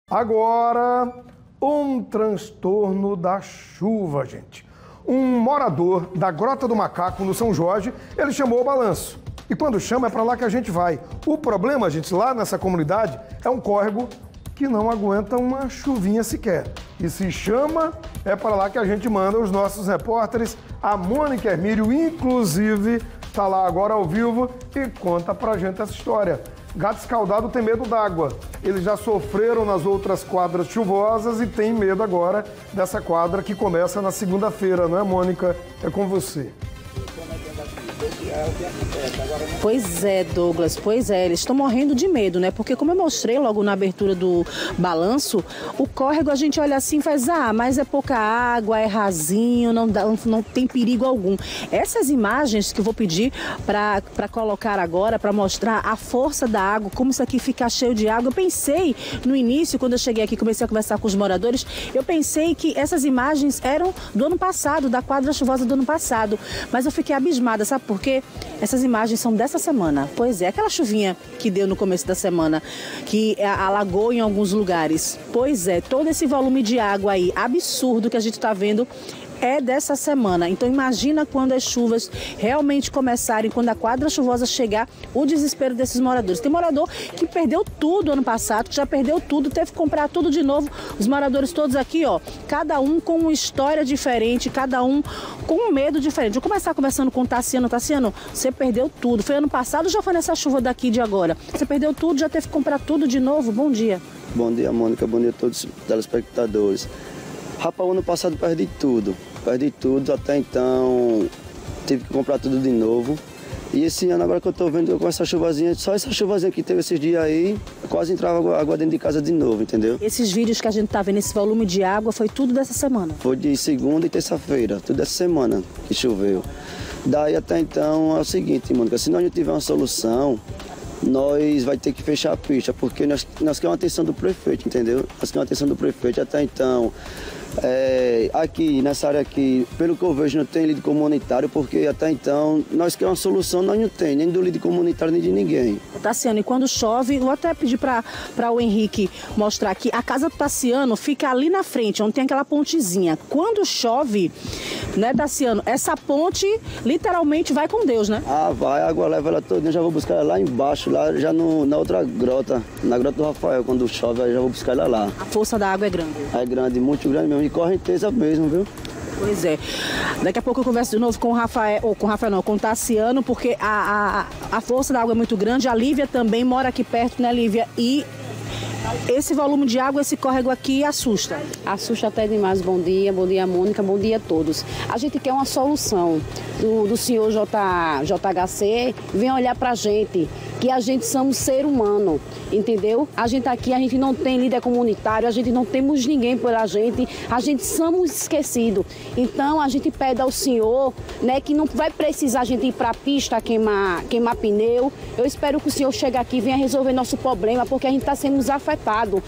Agora, um transtorno da chuva, gente. Um morador da Grota do Macaco, no São Jorge, ele chamou o balanço. E quando chama, é para lá que a gente vai. O problema, gente, lá nessa comunidade, é um córrego que não aguenta uma chuvinha sequer. E se chama, é para lá que a gente manda os nossos repórteres. A Mônica Hermílio, inclusive, está lá agora ao vivo e conta pra gente essa história. Gato escaldado tem medo d'água. Eles já sofreram nas outras quadras chuvosas e tem medo agora dessa quadra que começa na segunda-feira, não é, Mônica? É com você. Pois é, Douglas, pois é, eles estão morrendo de medo, né? Porque como eu mostrei logo na abertura do balanço, o córrego a gente olha assim e faz, mas é pouca água, é rasinho, não tem perigo algum. Essas imagens que eu vou pedir para colocar agora, para mostrar a força da água, como isso aqui fica cheio de água. Eu pensei no início, quando eu cheguei aqui, comecei a conversar com os moradores, eu pensei que essas imagens eram do ano passado, da quadra chuvosa do ano passado, mas eu fiquei abismada, sabe por quê? Essas imagens são dessa semana. Pois é, aquela chuvinha que deu no começo da semana, que alagou em alguns lugares. Pois é, todo esse volume de água aí, absurdo que a gente está vendo, é dessa semana. Então imagina quando as chuvas realmente começarem, quando a quadra chuvosa chegar, o desespero desses moradores. Tem morador que perdeu tudo ano passado, que já perdeu tudo, teve que comprar tudo de novo. Os moradores todos aqui, ó, cada um com uma história diferente, cada um com um medo diferente. Vou começar conversando com o Tassiano. Tassiano, você perdeu tudo. Foi ano passado ou já foi nessa chuva daqui de agora? Você perdeu tudo, já teve que comprar tudo de novo? Bom dia. Bom dia, Mônica. Bom dia a todos os telespectadores. Rapaz, ano passado perdi tudo, até então tive que comprar tudo de novo. E esse ano agora que eu tô vendo com essa chuvazinha, só essa chuvazinha que teve esses dias aí, quase entrava água dentro de casa de novo, entendeu? Esses vídeos que a gente tá vendo, esse volume de água, foi tudo dessa semana? Foi de segunda e terça-feira, tudo dessa semana que choveu. Daí até então é o seguinte, Mônica, se nós não tiver uma solução, nós vai ter que fechar a pista, porque nós queremos a atenção do prefeito, entendeu? Nós queremos a atenção do prefeito até então. Aqui, nessa área aqui, pelo que eu vejo, não tem líder comunitário, porque até então nós queremos uma solução, nós não tem, nem do líder comunitário, nem de ninguém. Tassiano, e quando chove, vou até pedir para o Henrique mostrar aqui, a casa do Tassiano fica ali na frente, onde tem aquela pontezinha. Quando chove, né, Tassiano, essa ponte literalmente vai com Deus, né? Vai, a água leva ela toda, eu já vou buscar ela lá embaixo, lá já na outra grota, na grota do Rafael, quando chove, eu já vou buscar ela lá. A força da água é grande? É grande, muito grande mesmo, e correnteza mesmo, viu? Pois é. Daqui a pouco eu converso de novo com o Rafael, ou com o Rafael não, com o Tassiano, porque a força da água é muito grande. A Lívia também mora aqui perto, né, Lívia? E esse volume de água, esse córrego aqui assusta. Assusta até demais. Bom dia, Mônica, bom dia a todos. A gente quer uma solução do senhor JHC, vem olhar pra gente, que a gente somos ser humano, entendeu? A gente aqui, a gente não tem líder comunitário, a gente não temos ninguém pela gente, a gente somos esquecidos. Então a gente pede ao senhor, né, que não vai precisar a gente ir pra pista queimar pneu. Eu espero que o senhor chegue aqui e venha resolver nosso problema, porque a gente está sendo afetado.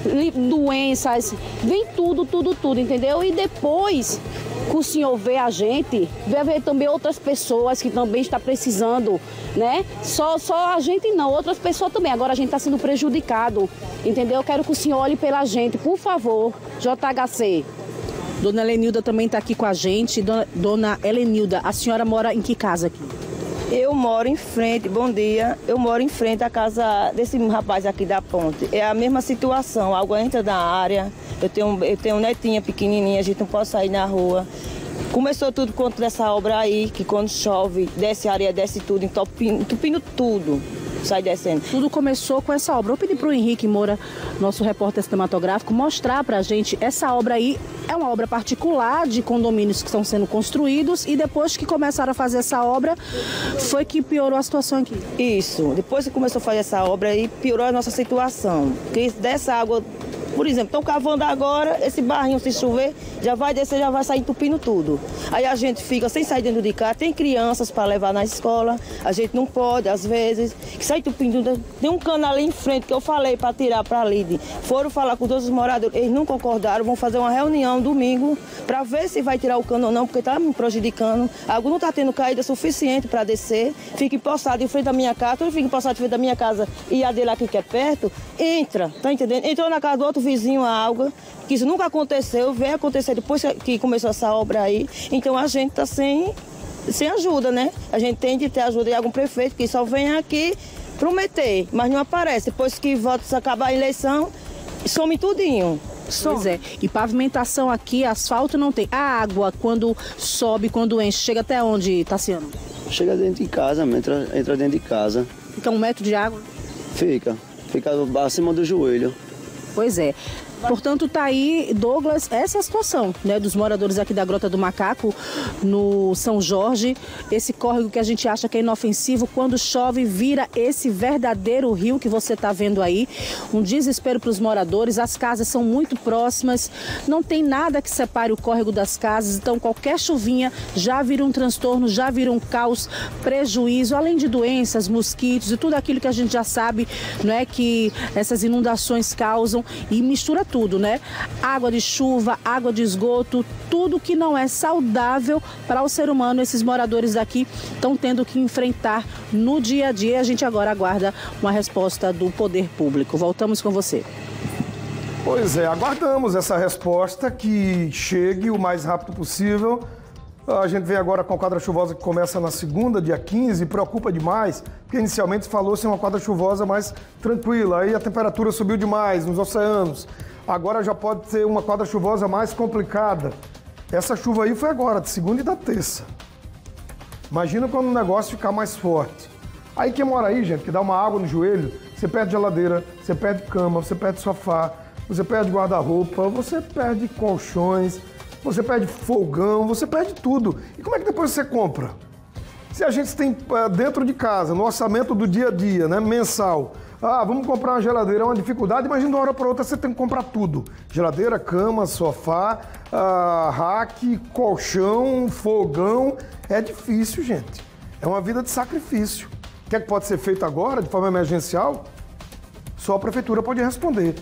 Doenças, vem tudo, entendeu? E depois que o senhor vê a gente, vai ver também outras pessoas que também estão precisando, né? Só a gente não, outras pessoas também. Agora a gente está sendo prejudicado, entendeu? Eu quero que o senhor olhe pela gente, por favor, JHC. Dona Helenilda também está aqui com a gente. Dona Helenilda, a senhora mora em que casa aqui? Eu moro em frente, bom dia, eu moro em frente à casa desse rapaz aqui da ponte. É a mesma situação, a água entra na área, eu tenho netinha pequenininha, a gente não pode sair na rua. Começou tudo contra essa obra aí, que quando chove, desce a areia, desce tudo, entupindo tudo. Sai descendo. Tudo começou com essa obra. Eu pedi para o Henrique Moura, nosso repórter cinematográfico, mostrar para a gente essa obra aí. É uma obra particular de condomínios que estão sendo construídos e depois que começaram a fazer essa obra, foi que piorou a situação aqui. Isso. Depois que começou a fazer essa obra aí, piorou a nossa situação. Porque dessa água, por exemplo, estão cavando agora, esse barrinho, se chover, já vai descer, já vai sair entupindo tudo. Aí a gente fica sem sair dentro de casa, tem crianças para levar na escola, a gente não pode, às vezes, que sai entupindo. Tem um cano ali em frente que eu falei para tirar para ali. Foram falar com todos os moradores, eles não concordaram, vão fazer uma reunião domingo para ver se vai tirar o cano ou não, porque está me prejudicando. A água não está tendo caída suficiente para descer, fica empoçado em frente da minha casa, tudo fica empoçado em frente da minha casa e a dele aqui que é perto, entra, tá entendendo? Entrou na casa do outro, vizinho água, que isso nunca aconteceu, veio acontecer depois que começou essa obra aí. Então a gente está sem ajuda, né? A gente tem de ter ajuda de algum prefeito que só vem aqui prometer, mas não aparece. Depois que volta, acabar a eleição, some tudinho. Pois é. E pavimentação aqui, asfalto não tem. A água, quando sobe, quando enche, chega até onde, Tassiano? Chega dentro de casa, entra dentro de casa. Fica 1 metro de água? Fica acima do joelho. Pois é. Portanto, tá aí, Douglas, essa é a situação, né, dos moradores aqui da Grota do Macaco, no São Jorge. Esse córrego que a gente acha que é inofensivo, quando chove, vira esse verdadeiro rio que você tá vendo aí. Um desespero para os moradores, as casas são muito próximas, não tem nada que separe o córrego das casas, então qualquer chuvinha já vira um transtorno, já vira um caos, prejuízo, além de doenças, mosquitos e tudo aquilo que a gente já sabe, né, que essas inundações causam, e mistura tudo, né? Água de chuva, água de esgoto, tudo que não é saudável para o ser humano, esses moradores daqui estão tendo que enfrentar no dia a dia. A gente agora aguarda uma resposta do poder público. Voltamos com você. Pois é, aguardamos essa resposta que chegue o mais rápido possível. A gente vem agora com a quadra chuvosa que começa na segunda, dia 15, preocupa demais, porque inicialmente falou-se em uma quadra chuvosa mais tranquila, aí a temperatura subiu demais nos oceanos. Agora já pode ser uma quadra chuvosa mais complicada. Essa chuva aí foi agora, de segunda e da terça. Imagina quando o negócio ficar mais forte. Aí quem mora aí, gente, que dá uma água no joelho, você perde geladeira, você perde cama, você perde sofá, você perde guarda-roupa, você perde colchões, você perde fogão, você perde tudo. E como é que depois você compra? Se a gente tem dentro de casa, no orçamento do dia a dia, né, mensal, vamos comprar uma geladeira, é uma dificuldade, imagina de uma hora para outra você tem que comprar tudo. Geladeira, cama, sofá, rack, colchão, fogão. É difícil, gente. É uma vida de sacrifício. O que é que pode ser feito agora, de forma emergencial? Só a prefeitura pode responder.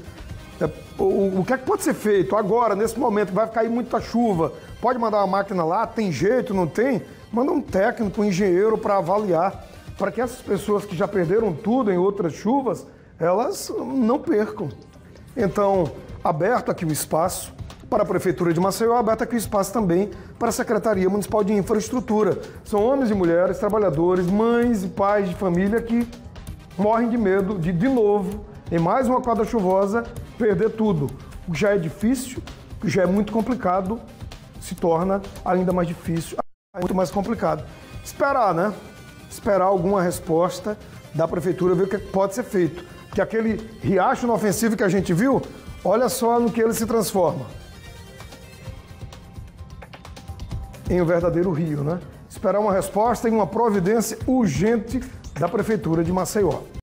O que é que pode ser feito agora, nesse momento, que vai cair muita chuva? Pode mandar uma máquina lá? Tem jeito, não tem? Manda um técnico, um engenheiro para avaliar, para que essas pessoas que já perderam tudo em outras chuvas, elas não percam. Então, aberto aqui o espaço para a Prefeitura de Maceió, aberto aqui o espaço também para a Secretaria Municipal de Infraestrutura. São homens e mulheres, trabalhadores, mães e pais de família que morrem de medo de novo, em mais uma quadra chuvosa, perder tudo. O que já é difícil, o que já é muito complicado, se torna ainda mais difícil, muito mais complicado. Esperar, né? Esperar alguma resposta da prefeitura, ver o que pode ser feito. Que aquele riacho inofensivo que a gente viu, olha só no que ele se transforma. Em um verdadeiro rio, né? Esperar uma resposta e uma providência urgente da prefeitura de Maceió.